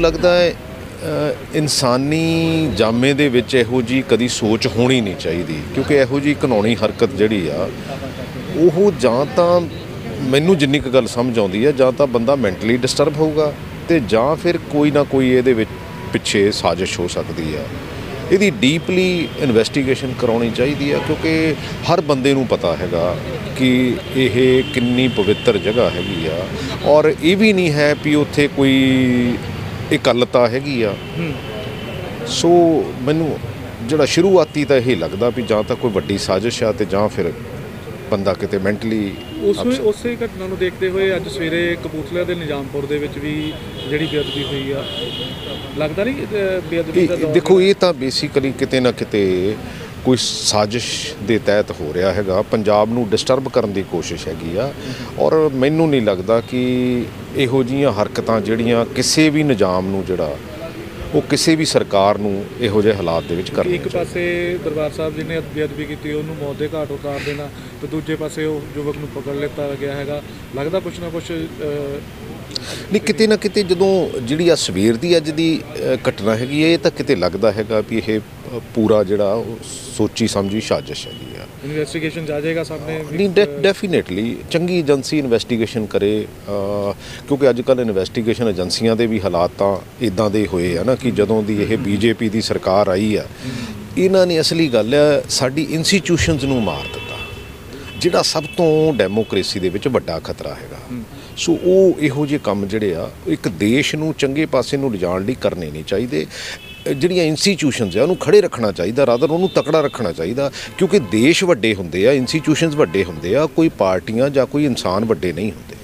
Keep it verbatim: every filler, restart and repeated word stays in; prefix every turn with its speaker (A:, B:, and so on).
A: लगता है ਇਨਸਾਨੀ ਜਾਮੇ ਦੇ ਵਿੱਚ ਇਹੋ ਜਿਹੀ ਕਦੀ ਸੋਚ ਹੋਣੀ ਨਹੀਂ ਚਾਹੀਦੀ, ਕਿਉਂਕਿ ਇਹੋ ਜਿਹੀ ਘਿਨਾਉਣੀ ਹਰਕਤ ਜਿਹੜੀ ਆ ਉਹ ਜਾਂ ਤਾਂ ਮੈਨੂੰ ਜਿੰਨੀ ਕੁ ਗੱਲ ਸਮਝ ਆਉਂਦੀ ਹੈ ਜਾਂ ਤਾਂ ਬੰਦਾ ਮੈਂਟਲੀ ਡਿਸਟਰਬ ਹੋਊਗਾ ਅਤੇ ਜਾਂ ਫਿਰ ਕੋਈ ਨਾ ਕੋਈ ਇਹਦੇ ਵਿੱਚ ਪਿੱਛੇ ਸਾਜ਼ਿਸ਼ ਹੋ ਸਕਦੀ ਆ। ਇਹਦੀ ਡੀਪਲੀ ਇਨਵੈਸਟੀਗੇਸ਼ਨ ਕਰਾਉਣੀ ਚਾਹੀਦੀ ਆ, ਕਿਉਂਕਿ ਹਰ ਬੰਦੇ ਨੂੰ ਪਤਾ ਹੈਗਾ ਕਿ ਇਹ ਕਿੰਨੀ ਪਵਿੱਤਰ ਜਗ੍ਹਾ ਹੈਗੀ ਆ, ਔਰ ਇਹ ਵੀ ਨਹੀਂ ਹੈ ਵੀ ਉੱਥੇ ਕੋਈ ਇਕੱਲਤਾ ਹੈਗੀ ਆ। ਸੋ ਮੈਨੂੰ ਜਿਹੜਾ ਸ਼ੁਰੂਆਤੀ ਤਾਂ ਇਹ ਲੱਗਦਾ ਵੀ ਜਾਂ ਤਾਂ ਕੋਈ ਵੱਡੀ ਸਾਜ਼ਿਸ਼ ਆ ਅਤੇ ਜਾਂ ਫਿਰ ਬੰਦਾ ਕਿਤੇ ਮੈਂਟਲੀ।
B: ਉਸ ਉਸੇ ਘਟਨਾ ਨੂੰ ਦੇਖਦੇ ਹੋਏ ਅੱਜ ਸਵੇਰੇ ਕਪੂਰਥਲਾ ਦੇ ਨਿਜ਼ਾਮਪੁਰ ਦੇ ਵਿੱਚ ਵੀ ਜਿਹੜੀ ਬੇਅਦਬੀ ਹੋਈ ਆ, ਲੱਗਦਾ ਨਹੀਂ ਬੇਅਦਬੀ ਦਾ ਦੌਰ?
A: ਦੇਖੋ, ਇਹ ਤਾਂ ਬੇਸਿਕਲੀ ਕਿਤੇ ਨਾ ਕਿਤੇ ਕੋਈ ਸਾਜ਼ਿਸ਼ ਦੇ ਤਹਿਤ ਹੋ ਰਿਹਾ ਹੈਗਾ, ਪੰਜਾਬ ਨੂੰ ਡਿਸਟਰਬ ਕਰਨ ਦੀ ਕੋਸ਼ਿਸ਼ ਹੈਗੀ ਆ। ਔਰ ਮੈਨੂੰ ਨਹੀਂ ਲੱਗਦਾ ਕਿ ਇਹੋ ਜਿਹੀਆਂ ਹਰਕਤਾਂ ਜਿਹੜੀਆਂ ਕਿਸੇ ਵੀ ਨਿਜ਼ਾਮ ਨੂੰ ਜਿਹੜਾ ਉਹ ਕਿਸੇ ਵੀ ਸਰਕਾਰ ਨੂੰ ਇਹੋ ਜਿਹੇ ਹਾਲਾਤ ਦੇ ਵਿੱਚ ਕਰਨੀ।
B: ਇੱਕ ਪਾਸੇ ਦਰਬਾਰ ਸਾਹਿਬ ਜੀ ਨੇ ਬੇਅਦਬੀ ਕੀਤੀ, ਉਹਨੂੰ ਮੌਤ ਦੇ ਘਾਟ ਉਤਾਰ ਦੇਣਾ, ਅਤੇ ਦੂਜੇ ਪਾਸੇ ਉਹ ਯੁਵਕ ਨੂੰ ਪਕੜ ਲਿੱਤਾ ਗਿਆ ਹੈਗਾ। ਲੱਗਦਾ ਕੁਛ ਨਾ ਕੁਛ
A: ਨਹੀਂ, ਕਿਤੇ ਨਾ ਕਿਤੇ ਜਦੋਂ ਜਿਹੜੀ ਆ ਸਵੇਰ ਦੀ ਅੱਜ ਦੀ ਘਟਨਾ ਹੈਗੀ ਇਹ ਤਾਂ ਕਿਤੇ ਲੱਗਦਾ ਹੈਗਾ ਵੀ ਇਹ ਪੂਰਾ ਜਿਹੜਾ ਉਹ ਸੋਚੀ ਸਮਝੀ ਸਾਜ਼ਿਸ਼ ਹੈਗੀ ਆ।
B: ਇਨਵੈਸਟੀਗੇਸ਼ਨ ਆ ਜਾਏਗਾ ਸਾਹਮਣੇ?
A: ਨਹੀਂ, ਡੈ ਡੈਫੀਨੇਟਲੀ ਚੰਗੀ ਏਜੰਸੀ ਇਨਵੈਸਟੀਗੇਸ਼ਨ ਕਰੇ, ਕਿਉਂਕਿ ਅੱਜ ਕੱਲ੍ਹ ਇਨਵੈਸਟੀਗੇਸ਼ਨ ਏਜੰਸੀਆਂ ਦੇ ਵੀ ਹਾਲਾਤ ਤਾਂ ਇੱਦਾਂ ਦੇ ਹੋਏ ਆ ਨਾ ਕਿ ਜਦੋਂ ਦੀ ਇਹ ਬੀਜੇਪੀ ਦੀ ਸਰਕਾਰ ਆਈ ਆ, ਇਹਨਾਂ ਨੇ ਅਸਲੀ ਗੱਲ ਆ ਸਾਡੀ ਇੰਸਟੀਟਿਊਸ਼ਨਸ ਨੂੰ ਮਾਰ ਦਿੱਤਾ, ਜਿਹੜਾ ਸਭ ਤੋਂ ਡੈਮੋਕ੍ਰੇਸੀ ਦੇ ਵਿੱਚ ਵੱਡਾ ਖਤਰਾ ਹੈਗਾ। ਸੋ ਉਹ ਇਹੋ ਜਿਹੇ ਕੰਮ ਜਿਹੜੇ ਆ ਇੱਕ ਦੇਸ਼ ਨੂੰ ਚੰਗੇ ਪਾਸੇ ਨੂੰ ਲਿਜਾਣ ਲਈ ਕਰਨੇ ਨਹੀਂ ਚਾਹੀਦੇ। ਜਿਹੜੀਆਂ ਇੰਸਟੀਟਿਊਸ਼ਨਸ ਆ ਉਹਨੂੰ ਖੜੇ ਰੱਖਣਾ ਚਾਹੀਦਾ, ਰਾਦਰ ਉਹਨੂੰ ਤਕੜਾ ਰੱਖਣਾ ਚਾਹੀਦਾ, ਕਿਉਂਕਿ ਦੇਸ਼ ਵੱਡੇ ਹੁੰਦੇ ਆ, ਇੰਸਟੀਟਿਊਸ਼ਨਸ ਵੱਡੇ ਹੁੰਦੇ ਆ, ਕੋਈ ਪਾਰਟੀਆਂ ਜਾਂ ਕੋਈ ਇਨਸਾਨ ਵੱਡੇ ਨਹੀਂ ਹੁੰਦੇ।